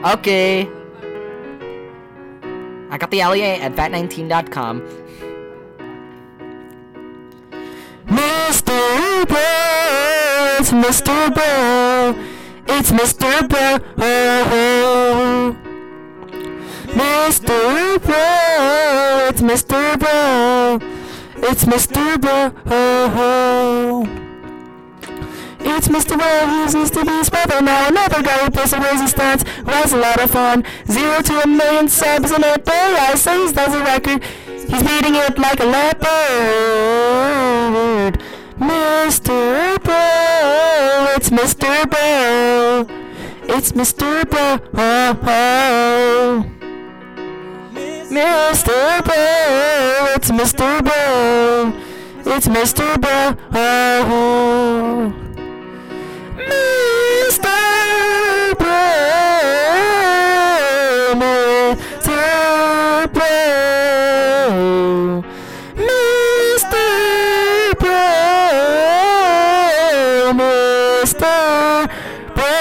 Okay. I got the LEA at vat19.com. Mr. Bro, it's Mr. Bro. It's Mr. Bro. Mr. Bro, it's Mr. Bro. It's Mr. Bro. It's Mr. Bro, he used to be brother. Now another guy who plays a crazy stunts. Was a lot of fun. 0 to 1,000,000 subs in a day. I say he does a record. He's beating it like a leopard. Mr. Bro, it's Mr. Bro. It's Mr. Bro. Mr. Bro, it's Mr. Bro. It's Mr. Bro. Mr. Bro, Mr. Bro, Mr. Bro, Mr. Bro,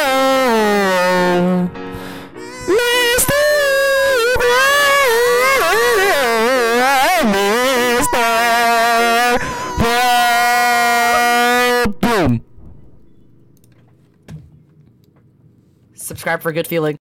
Mr. Bro, Mr. Bro. Boom. Subscribe for a good feeling.